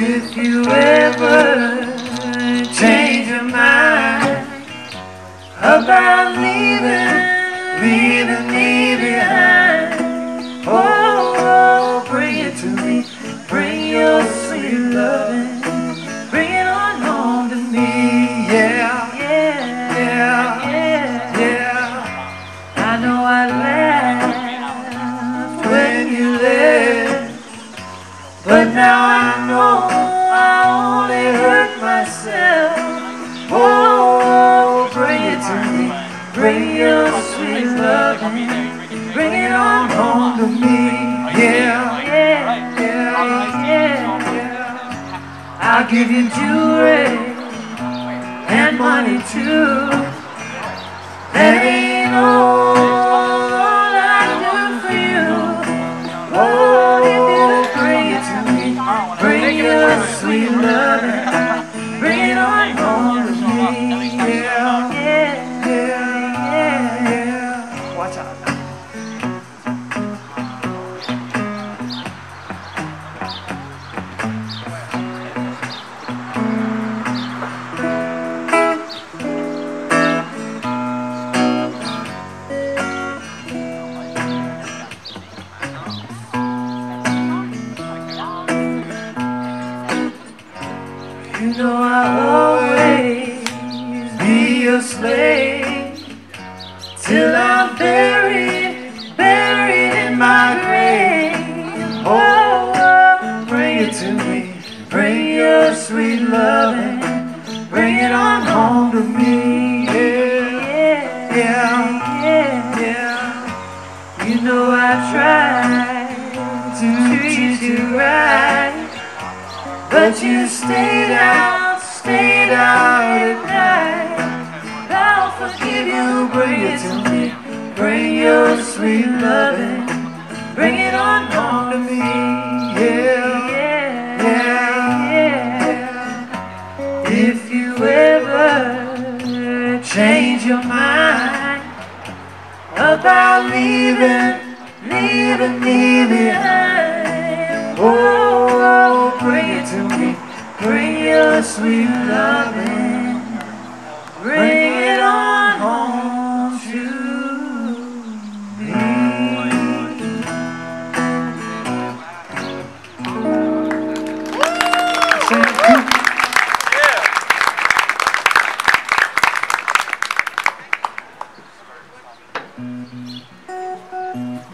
If you ever change your mind about leaving me behind, oh, bring it to me, bring your sweet loving, bring it on home to me, yeah, yeah, yeah, yeah, yeah. I know I laughed when you left, but now I know I only hurt myself. Oh, bring it to me, bring your sweet loving, bring it on home to me, yeah, yeah, yeah, yeah, yeah. I'll give you jewelry and money too. That ain't all I do for you. Oh, if you bring it to me, bring your sweet loving, bring it on home to me, yeah, yeah, yeah, yeah. Watch out. You know I'll always be your slave till I'm buried in my grave. Oh, bring it to me, bring your sweet loving, bring it on home to me. Yeah, yeah, yeah, yeah. You know I tried to treat you right, but you stayed out at night. I'll forgive you, bring it to me, bring your sweet loving, bring it on home to me, yeah, yeah, yeah. If you ever change your mind about leaving me behind, oh, bring it to me, bring your sweet loving, bring it on home to me. Yeah.